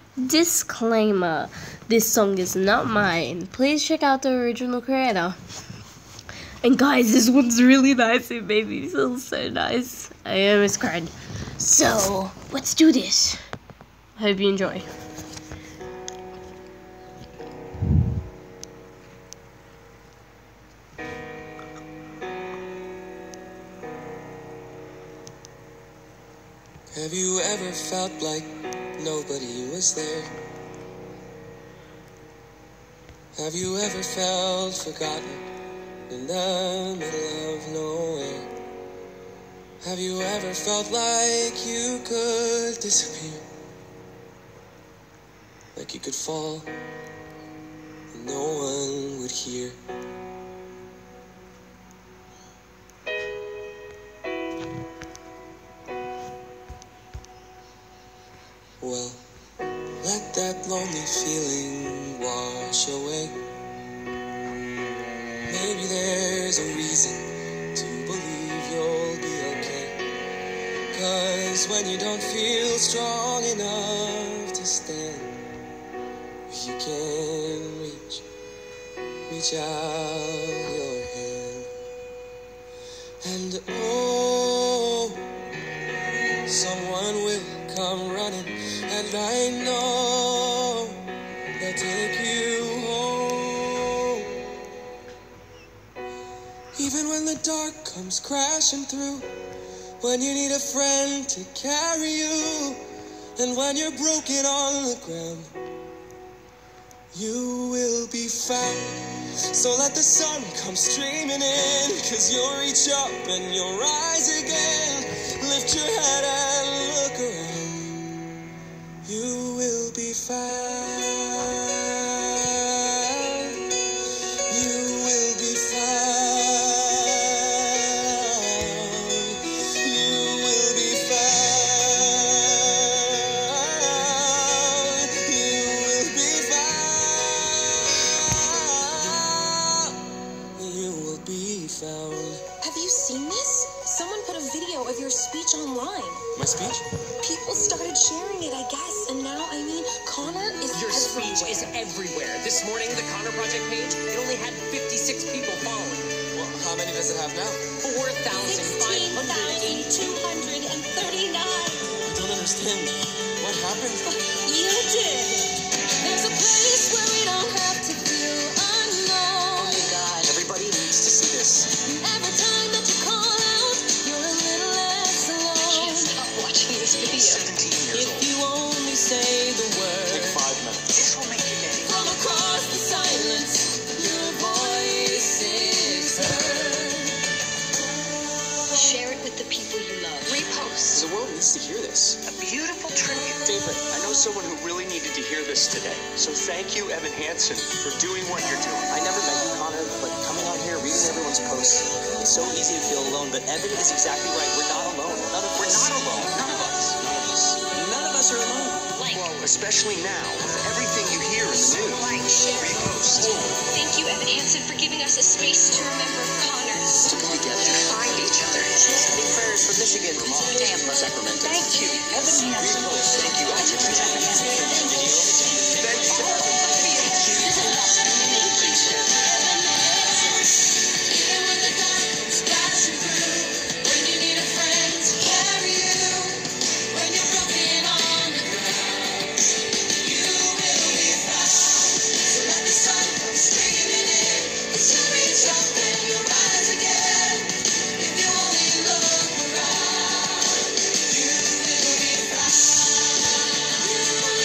Disclaimer, this song is not mine. Please check out the original creator. And guys, this one's really nice. It made me feel so nice. I almost cried. So, let's do this. Hope you enjoy. Have you ever felt like nobody was there? Have you ever felt forgotten in the middle of nowhere? Have you ever felt like you could disappear? Like you could fall and no one would hear? Well, let that lonely feeling wash away. Maybe there's a reason to believe you'll be okay. 'Cause when you don't feel strong enough to stand, you can reach out your hand. And oh, someone will come running, and I know they'll take you home. Even when the dark comes crashing through, when you need a friend to carry you, and when you're broken on the ground, you will be found. So let the sun come streaming in, 'cause you'll reach up and you'll rise again. Lift your head and look around. You will be found. You will be found. You will be found. You will be found. You will be found. Have you seen this? Someone put a video of your speech online. My speech? People started sharing it, I guess, and now, Connor is Your everywhere. speech is everywhere. This morning, the Connor Project page, it only had 56 people following. Well, how many does it have now? 4,580. 16,239. I don't understand. What happened? You did. There's a place where we don't have to feel unknown. Oh my God. Everybody needs to see this. Every time that you call out, you're a little less alone. Stop watching this video. 17 years If old. you only say the word. Take 5 minutes. This will make your day. From across the silence, your voice is heard. Share it with the people you love. Repost. The world needs to hear this. A beautiful tribute. David, I know someone who really needed to hear this today. So thank you, Evan Hansen, for doing what you're doing. I never met you, Connor, but coming out here, reading everyone's posts, it's so easy to feel alone, but Evan is exactly right. We're not alone. We're not alone. None of us. None of us are alone. Well, especially now, with everything you hear in the news. Like, share it. Repost. Thank you, Evan Hansen, for giving us a space to remember Connor. To be together. To find each other. Big prayers from Michigan, Tampa. Sacramento. Thank you, Evan Hansen. Thank you, Evan Hansen. Thanks to Evan. You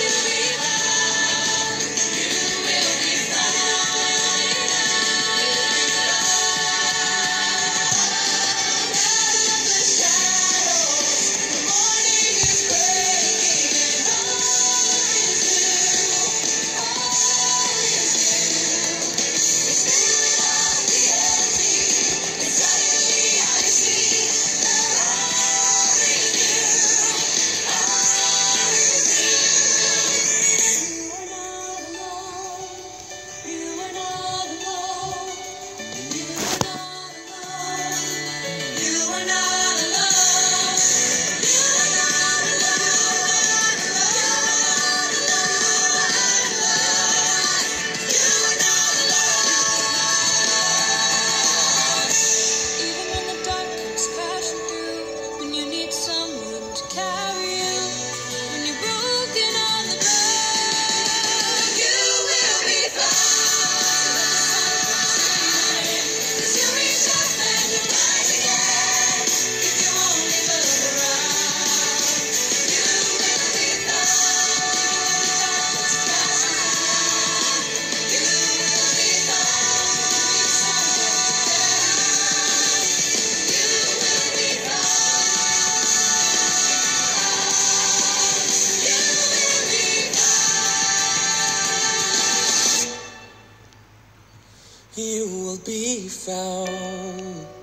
you will be found.